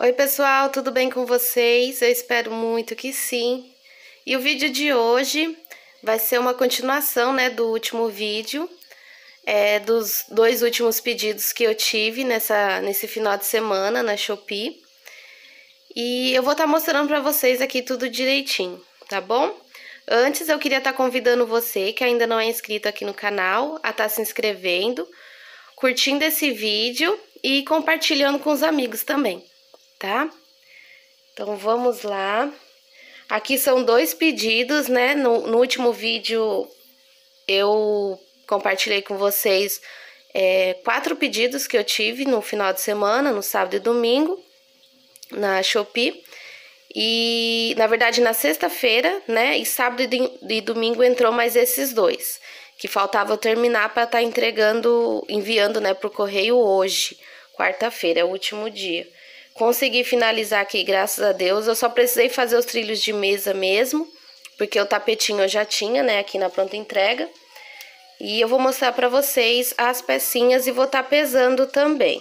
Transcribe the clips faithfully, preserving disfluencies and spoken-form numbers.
Oi pessoal, tudo bem com vocês? Eu espero muito que sim. E o vídeo de hoje vai ser uma continuação, né, do último vídeo, é, dos dois últimos pedidos que eu tive nessa, nesse final de semana na Shopee. E eu vou estar mostrando pra vocês aqui tudo direitinho, tá bom? Antes eu queria estar convidando você que ainda não é inscrito aqui no canal a estar se inscrevendo, curtindo esse vídeo e compartilhando com os amigos também, tá? Então vamos lá. Aqui são dois pedidos, né? No, no último vídeo eu compartilhei com vocês é, quatro pedidos que eu tive no final de semana, no sábado e domingo, na Shopee. E, na verdade, na sexta-feira, né? E sábado e domingo entrou mais esses dois, que faltava eu terminar para estar tá entregando, enviando, né, pro correio hoje, quarta-feira, é o último dia. Consegui finalizar aqui, graças a Deus. Eu só precisei fazer os trilhos de mesa mesmo, porque o tapetinho eu já tinha, né, aqui na pronta entrega. E eu vou mostrar pra vocês as pecinhas e vou estar tá pesando também.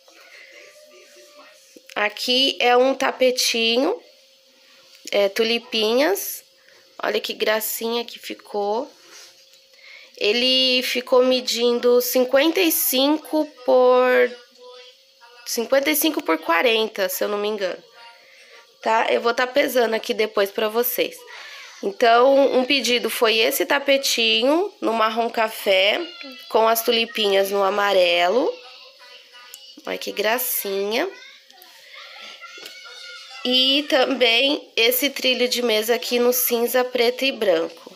Aqui é um tapetinho, é, tulipinhas. Olha que gracinha que ficou. Ele ficou medindo cinquenta e cinco por... cinquenta e cinco por quarenta, se eu não me engano. Tá? Eu vou estar tá pesando aqui depois pra vocês. Então, um pedido foi esse tapetinho no marrom café, com as tulipinhas no amarelo. Olha que gracinha. E também esse trilho de mesa aqui no cinza, preto e branco.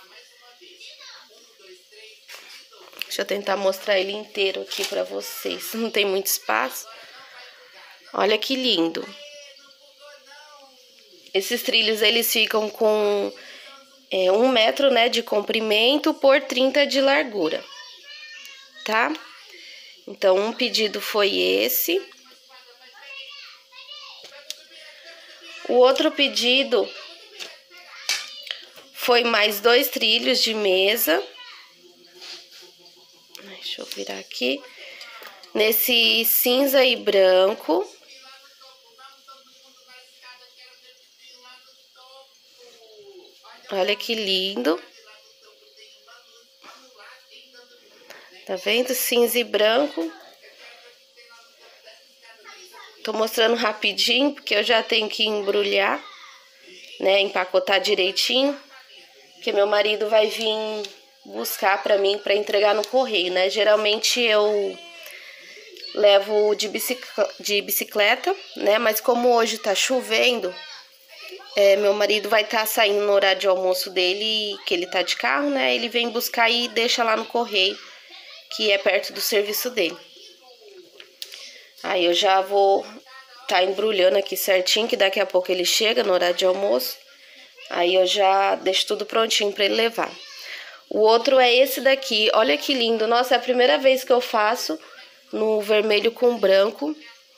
Deixa eu tentar mostrar ele inteiro aqui pra vocês. Não tem muito espaço. Olha que lindo. Esses trilhos, eles ficam com é, um metro, né, de comprimento por trinta de largura, tá? Então, um pedido foi esse. O outro pedido foi mais dois trilhos de mesa. Deixa eu virar aqui. Nesse cinza e branco. Olha que lindo. Tá vendo? Cinza e branco. Tô mostrando rapidinho, porque eu já tenho que embrulhar, né? Empacotar direitinho. Porque meu marido vai vir buscar pra mim, pra entregar no correio, né? Geralmente eu levo de bicicleta, de bicicleta, né? Mas como hoje tá chovendo, é, meu marido vai estar tá saindo no horário de almoço dele, que ele tá de carro, né? Ele vem buscar e deixa lá no correio, que é perto do serviço dele. Aí eu já vou tá embrulhando aqui certinho, que daqui a pouco ele chega no horário de almoço. Aí eu já deixo tudo prontinho pra ele levar. O outro é esse daqui. Olha que lindo. Nossa, é a primeira vez que eu faço no vermelho com branco.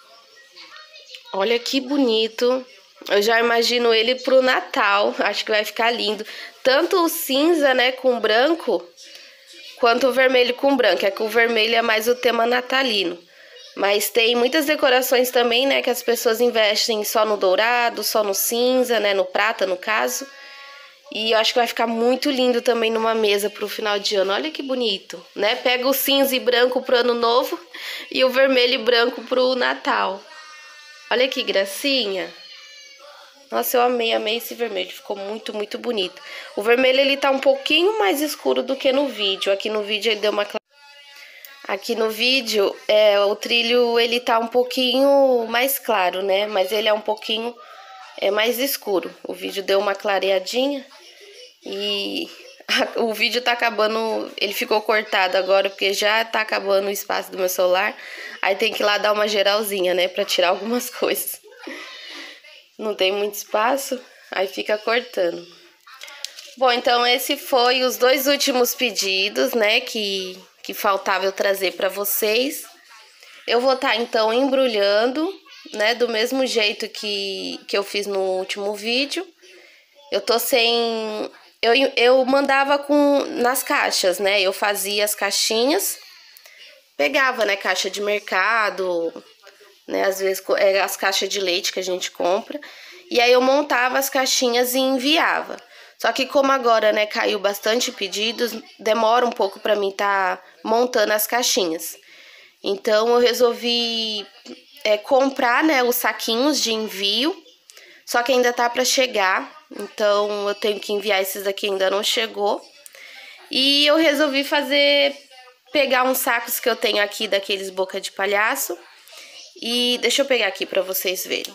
Olha que bonito. Eu já imagino ele pro Natal. Acho que vai ficar lindo. Tanto o cinza, né, com branco, quanto o vermelho com branco. É que o vermelho é mais o tema natalino. Mas tem muitas decorações também, né, que as pessoas investem só no dourado, só no cinza, né, no prata, no caso. E eu acho que vai ficar muito lindo também numa mesa pro final de ano. Olha que bonito, né? Pega o cinza e branco pro ano novo e o vermelho e branco pro Natal. Olha que gracinha. Nossa, eu amei, amei esse vermelho. Ficou muito, muito bonito. O vermelho, ele tá um pouquinho mais escuro do que no vídeo. Aqui no vídeo ele deu uma... Aqui no vídeo, é, o trilho, ele tá um pouquinho mais claro, né? Mas ele é um pouquinho é, mais escuro. O vídeo deu uma clareadinha e a, o vídeo tá acabando... Ele ficou cortado agora, porque já tá acabando o espaço do meu celular. Aí tem que ir lá dar uma geralzinha, né? Pra tirar algumas coisas. Não tem muito espaço, aí fica cortando. Bom, então esse foi os dois últimos pedidos, né? Que... que faltava eu trazer para vocês. Eu vou estar, tá, então, embrulhando, né, do mesmo jeito que, que eu fiz no último vídeo. Eu tô sem... Eu, eu mandava com nas caixas, né, eu fazia as caixinhas, pegava, né, caixa de mercado, né? Às vezes é as caixas de leite que a gente compra. E aí eu montava as caixinhas e enviava. Só que como agora, né, caiu bastante pedidos, demora um pouco para mim tá montando as caixinhas. Então eu resolvi é, comprar, né, os saquinhos de envio. Só que ainda tá para chegar. Então eu tenho que enviar esses aqui, ainda não chegou. E eu resolvi fazer, pegar uns sacos que eu tenho aqui daqueles boca de palhaço. E deixa eu pegar aqui pra vocês verem.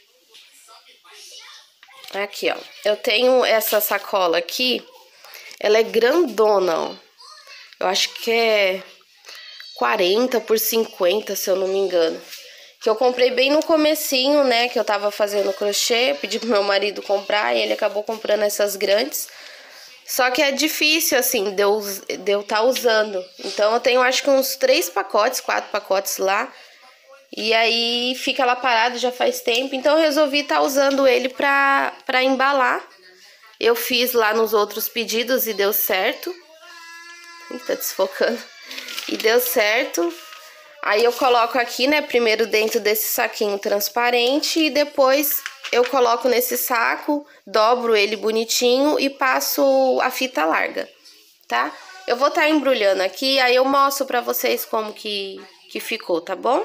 Aqui, ó. Eu tenho essa sacola aqui. Ela é grandona, ó. Eu acho que é quarenta por cinquenta, se eu não me engano. Que eu comprei bem no comecinho, né? Que eu tava fazendo crochê. Pedi pro meu marido comprar e ele acabou comprando essas grandes. Só que é difícil, assim, de eu de eu tá usando. Então, eu tenho, acho que uns três pacotes, quatro pacotes lá. E aí, fica lá parado já faz tempo. Então, eu resolvi estar tá usando ele pra, pra embalar. Eu fiz lá nos outros pedidos e deu certo. Ih, tá desfocando. E deu certo. Aí, eu coloco aqui, né, primeiro dentro desse saquinho transparente. E depois... eu coloco nesse saco, dobro ele bonitinho e passo a fita larga, tá? Eu vou estar tá embrulhando aqui, aí eu mostro pra vocês como que, que ficou, tá bom?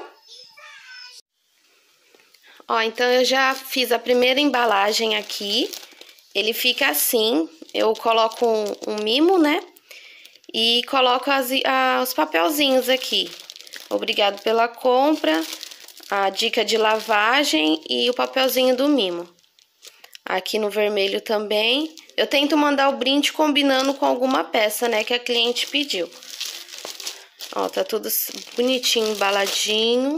Ó, então eu já fiz a primeira embalagem aqui. Ele fica assim, eu coloco um, um mimo, né? E coloco as, a, os papelzinhos aqui. Obrigado pela compra. A dica de lavagem e o papelzinho do mimo. Aqui no vermelho também. Eu tento mandar o brinde combinando com alguma peça, né, que a cliente pediu. Ó, tá tudo bonitinho, embaladinho.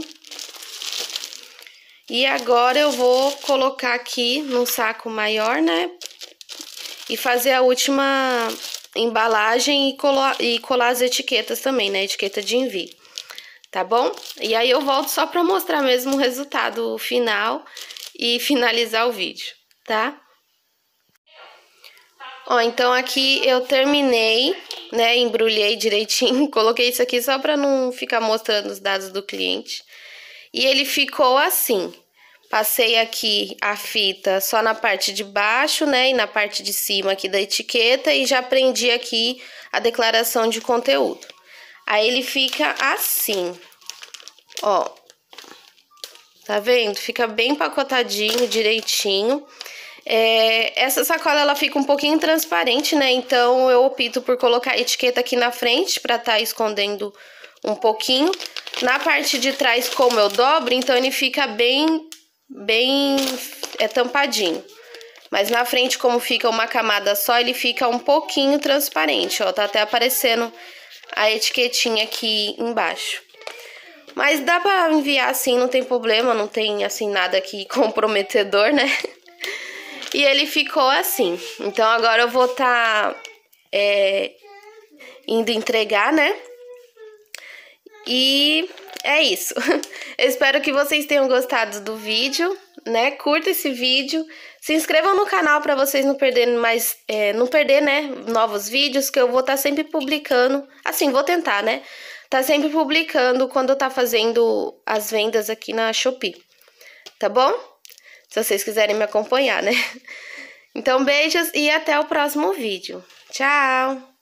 E agora eu vou colocar aqui num saco maior, né, e fazer a última embalagem e colar, e colar as etiquetas também, né, etiqueta de envio. Tá bom? E aí eu volto só pra mostrar mesmo o resultado final e finalizar o vídeo, tá? Ó, então aqui eu terminei, né, embrulhei direitinho, coloquei isso aqui só pra não ficar mostrando os dados do cliente. E ele ficou assim. Passei aqui a fita só na parte de baixo, né, e na parte de cima aqui da etiqueta e já prendi aqui a declaração de conteúdo. Aí ele fica assim, ó, tá vendo? Fica bem empacotadinho, direitinho. É, essa sacola, ela fica um pouquinho transparente, né? Então, eu opto por colocar a etiqueta aqui na frente pra tá escondendo um pouquinho. Na parte de trás, como eu dobro, então ele fica bem, bem é, tampadinho. Mas na frente, como fica uma camada só, ele fica um pouquinho transparente, ó. Tá até aparecendo a etiquetinha aqui embaixo. Mas dá pra enviar assim, não tem problema, não tem assim nada aqui comprometedor, né? E ele ficou assim. Então agora eu vou tá é, indo entregar, né? E é isso. Eu espero que vocês tenham gostado do vídeo, né? Curta esse vídeo. Se inscrevam no canal para vocês não perderem mais, é, não perder, né, novos vídeos, que eu vou estar tá sempre publicando. Assim, vou tentar, né? Tá sempre publicando quando eu tá fazendo as vendas aqui na Shopee. Tá bom? Se vocês quiserem me acompanhar, né? Então, beijos e até o próximo vídeo. Tchau!